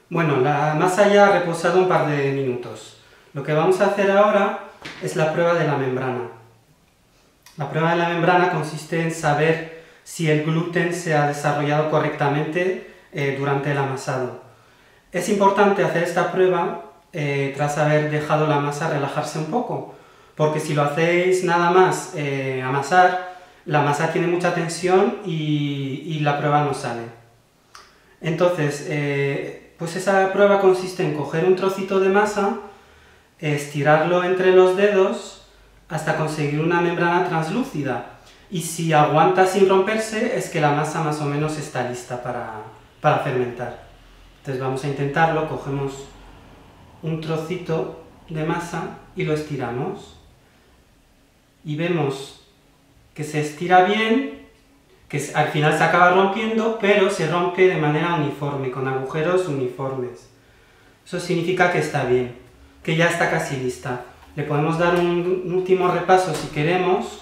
Bueno, la masa ya ha reposado un par de minutos. Lo que vamos a hacer ahora es la prueba de la membrana. La prueba de la membrana consiste en saber si el gluten se ha desarrollado correctamente durante el amasado. Es importante hacer esta prueba tras haber dejado la masa relajarse un poco, porque si lo hacéis nada más amasar, la masa tiene mucha tensión y la prueba no sale. Entonces, pues esa prueba consiste en coger un trocito de masa, estirarlo entre los dedos hasta conseguir una membrana translúcida. Y si aguanta sin romperse, es que la masa más o menos está lista para fermentar. Entonces vamos a intentarlo, cogemos un trocito de masa y lo estiramos. Y vemos que se estira bien, que al final se acaba rompiendo, pero se rompe de manera uniforme, con agujeros uniformes. Eso significa que está bien, que ya está casi lista. Le podemos dar un último repaso si queremos,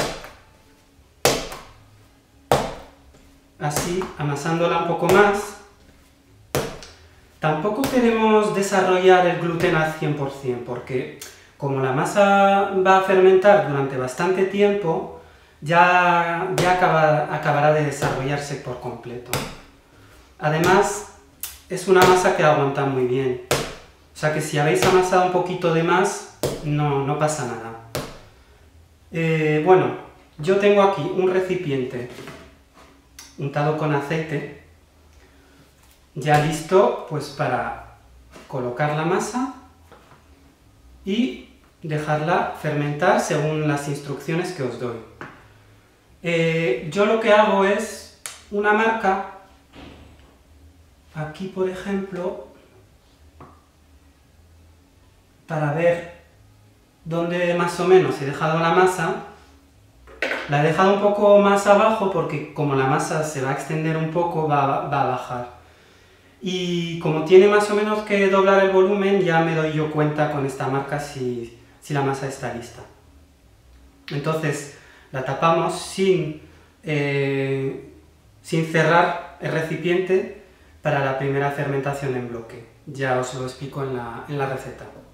así, amasándola un poco más. Tampoco queremos desarrollar el gluten al 100%, porque como la masa va a fermentar durante bastante tiempo, ya acabará de desarrollarse por completo. Además, es una masa que aguanta muy bien. O sea que si habéis amasado un poquito de más, no pasa nada. Bueno, yo tengo aquí un recipiente untado con aceite, ya listo pues para colocar la masa y dejarla fermentar según las instrucciones que os doy. Yo lo que hago es una marca, aquí por ejemplo, para ver dónde más o menos he dejado la masa. La he dejado un poco más abajo porque como la masa se va a extender un poco va a bajar. Y como tiene más o menos que doblar el volumen, ya me doy yo cuenta con esta marca si la masa está lista. Entonces la tapamos sin cerrar el recipiente para la primera fermentación en bloque. Ya os lo explico en la receta.